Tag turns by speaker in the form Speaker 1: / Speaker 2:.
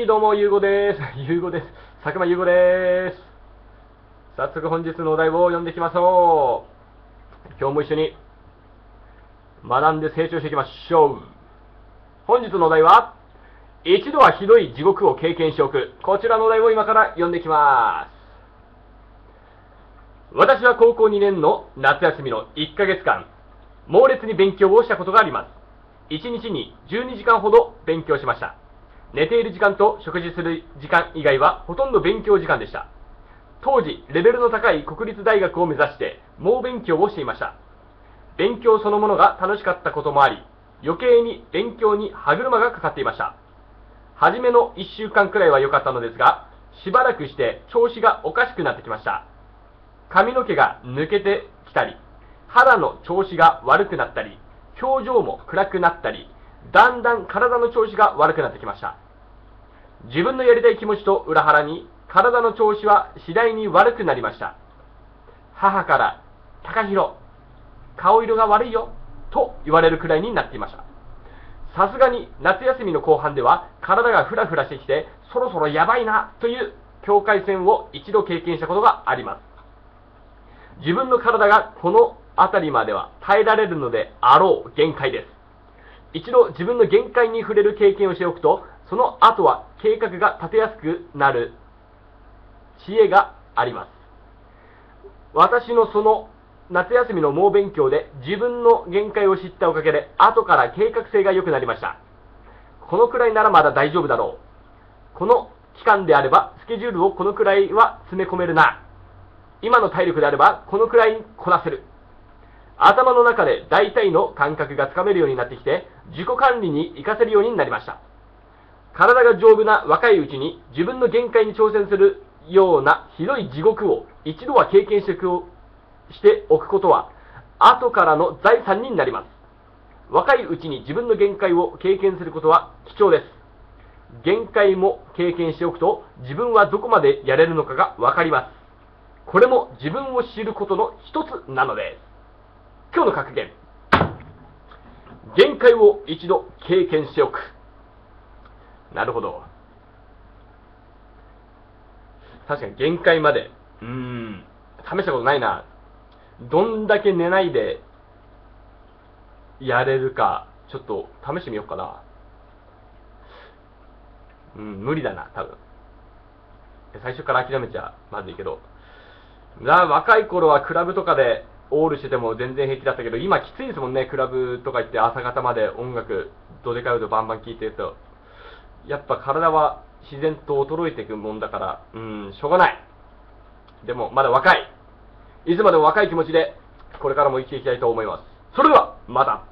Speaker 1: い、どうも、ゆうごです。ゆうごです。佐久間ゆうごです。早速本日のお題を読んでいきましょう。今日も一緒に学んで成長していきましょう。本日のお題は、一度はひどい地獄を経験しておく。こちらのお題を今から読んでいきます。私は高校2年の夏休みの1ヶ月間、猛烈に勉強をしたことがあります。1日に12時間ほど勉強しました。寝ている時間と食事する時間以外はほとんど勉強時間でした。当時、レベルの高い国立大学を目指して猛勉強をしていました。勉強そのものが楽しかったこともあり、余計に勉強に歯車がかかっていました。初めの1週間くらいは良かったのですが、しばらくして調子がおかしくなってきました。髪の毛が抜けてきたり、肌の調子が悪くなったり、表情も暗くなったり、だんだん体の調子が悪くなってきました。自分のやりたい気持ちと裏腹に体の調子は次第に悪くなりました。母から高弘、顔色が悪いよと言われるくらいになっていました。さすがに夏休みの後半では体がフラフラしてきて、そろそろやばいなという境界線を一度経験したことがあります。自分の体がこの辺りまでは耐えられるのであろう限界です。一度自分の限界に触れる経験をしておくと、その後は計画が立てやすくなる知恵があります。私のその夏休みの猛勉強で自分の限界を知ったおかげで、後から計画性が良くなりました。このくらいならまだ大丈夫だろう。この期間であればスケジュールをこのくらいは詰め込めるな。今の体力であればこのくらいこなせる。頭の中で大体の感覚がつかめるようになってきて、自己管理に活かせるようになりました。体が丈夫な若いうちに自分の限界に挑戦するようなひどい地獄を一度は経験しておくことは、後からの財産になります。若いうちに自分の限界を経験することは貴重です。限界も経験しておくと、自分はどこまでやれるのかがわかります。これも自分を知ることの一つなのです。今日の格言。限界を一度経験しておく。なるほど。確かに限界まで。試したことないな。どんだけ寝ないでやれるか、ちょっと試してみようかな。無理だな、多分。最初から諦めちゃまずいけど。若い頃はクラブとかでオールしてても全然平気だったけど、今きついですもんね。クラブとか行って朝方まで音楽、どでかい音バンバン聴いてると。やっぱ体は自然と衰えていくもんだから、しょうがない。でもまだ若い。いつまでも若い気持ちでこれからも生きていきたいと思います。それではまた。